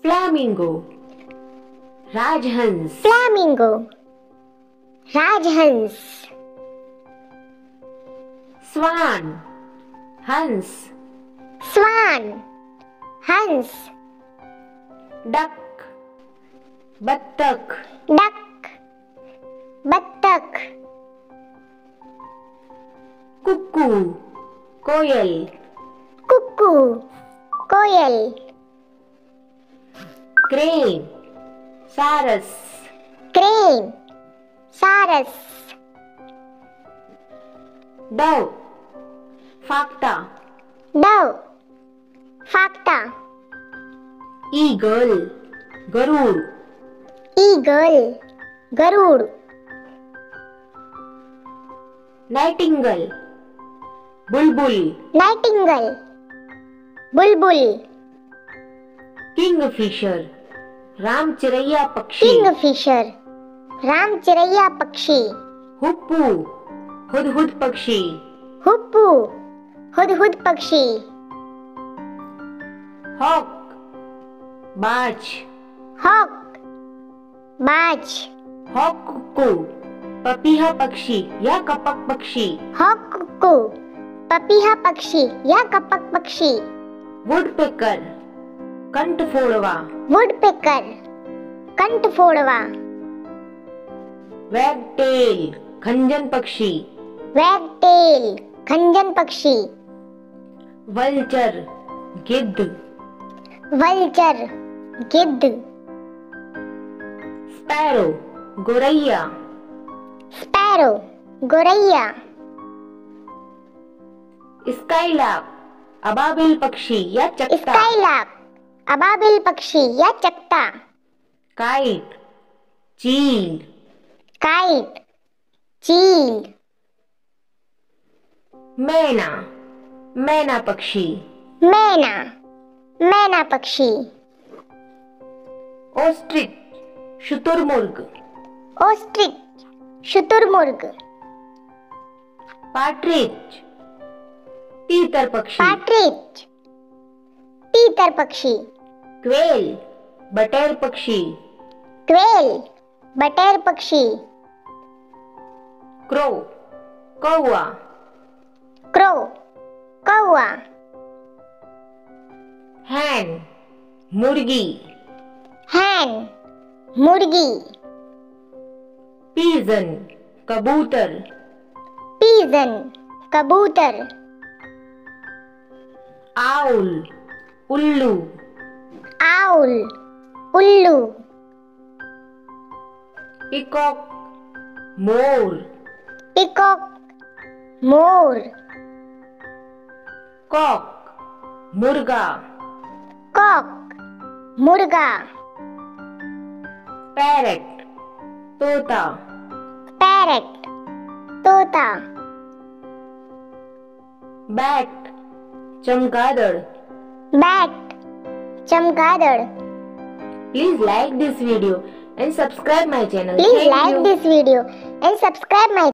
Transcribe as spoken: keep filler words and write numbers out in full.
Flamingo. Rajhans. Flamingo. Rajhans. Swan. Hans. Swan. Hans. Duck. Battakh. Duck. Battakh. Cuckoo. Koyal. Cuckoo. Koyal. Crane. Saras. Crane. Saras. Dove. Fakta. Dove. Fakta. Eagle. Garud. Eagle. Garud. Nightingale. Bulbul. Nightingale. Bulbul. Kingfisher. Ram चिरैया पक्षी. Kingfisher. Ram चिरैया पक्षी. Hoopoe. hudhud पक्षी. Hoopoe. hudhud पक्षी. Hawk. बाज. Hawk. बाज. Hawk को पपीहा पक्षी या कपक पक्षी. Hawk को पपीहा पक्षी या कपक पक्षी. Woodpecker. कंठ फोड़वा. Woodpecker. कंठ फोड़वा. Wagtail. खंजन पक्षी. Wagtail. खंजन पक्षी. Vulture. गिद्ध. Vulture. गिद्ध. Sparrow. गोरैया. Sparrow. गोरैया. Skylark. अबाबिल पक्षी या चकता. Skylark. अबाबिल पक्षी या चकता. Kite. चील. Kite. चील. मैना. मैना पक्षी. मैना. मैना पक्षी. Ostrich. शुतुरमुर्ग. Ostrich. शुतुरमुर्ग. Partridge. तीतर पक्षी. Partridge. तीतर पक्षी. Quail. बटेर पक्षी. Quail. बटेर पक्षी. Crow. कौवा. Crow. कौवा. Hen. मुर्गी. Hen. मुर्गी. Pigeon. कबूतर. Pigeon. कबूतर. Owl. उल्लू. Owl. उल्लू. Peacock. मोर. Peacock. मोर. Cock. मुर्गा. Cock. मुर्गा. Parrot. तोता. Parrot. तोता. Bat. चमगादड़. Bat. चमगादड़. Please like this video and subscribe my channel. Please Thank like you. this video and subscribe my